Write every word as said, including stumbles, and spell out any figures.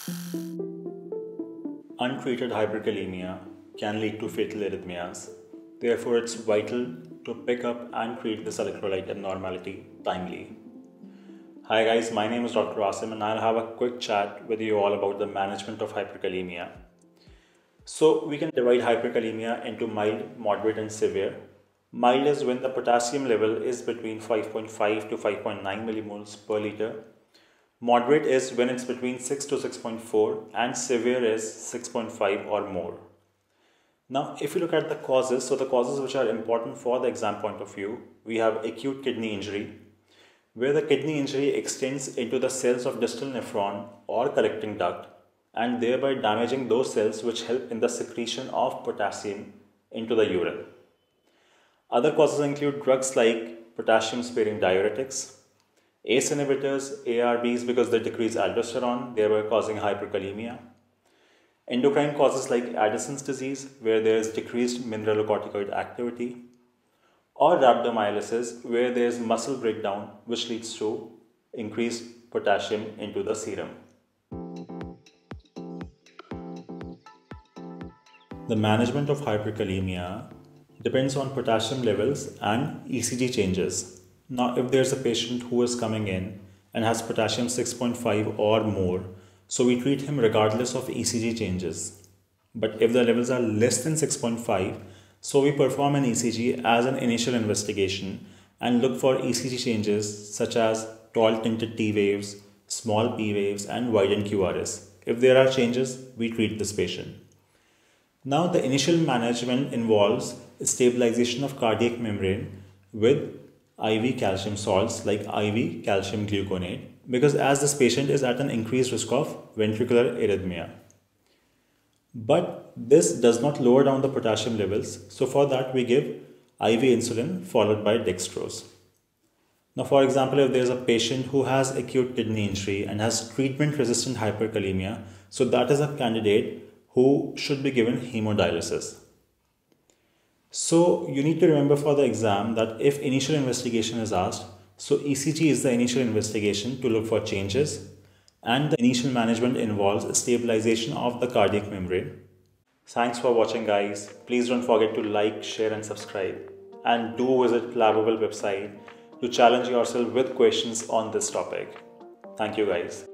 Untreated hyperkalemia can lead to fatal arrhythmias. Therefore, it's vital to pick up and treat this electrolyte abnormality timely. Hi guys, my name is Doctor Asim and I'll have a quick chat with you all about the management of hyperkalemia. So we can divide hyperkalemia into mild, moderate and severe. Mild is when the potassium level is between five point five to five point nine millimoles per liter. Moderate is when it's between six to six point four and severe is six point five or more. Now, if you look at the causes, so the causes which are important for the exam point of view, we have acute kidney injury, where the kidney injury extends into the cells of distal nephron or collecting duct and thereby damaging those cells which help in the secretion of potassium into the urine. Other causes include drugs like potassium sparing diuretics, A C E inhibitors, A R Bs because they decrease aldosterone, thereby causing hyperkalemia. Endocrine causes like Addison's disease, where there is decreased mineralocorticoid activity. Or rhabdomyolysis, where there is muscle breakdown, which leads to increased potassium into the serum. The management of hyperkalemia depends on potassium levels and E C G changes. Now, if there's a patient who is coming in and has potassium six point five or more, so we treat him regardless of E C G changes. But if the levels are less than six point five, so we perform an E C G as an initial investigation and look for E C G changes such as tall tinted T waves, small P waves and widened Q R S. If there are changes, we treat this patient. Now, the initial management involves stabilization of cardiac membrane with I V calcium salts like I V calcium gluconate, because as this patient is at an increased risk of ventricular arrhythmia. But this does not lower down the potassium levels, so for that we give I V insulin followed by dextrose. Now, for example, if there is a patient who has acute kidney injury and has treatment resistant hyperkalemia, so that is a candidate who should be given hemodialysis. So you need to remember for the exam that if initial investigation is asked, so E C G is the initial investigation to look for changes, and the initial management involves stabilization of the cardiac membrane. Thanks for watching guys. Please don't forget to like, share and subscribe, and do visit Labable website to challenge yourself with questions on this topic. Thank you guys.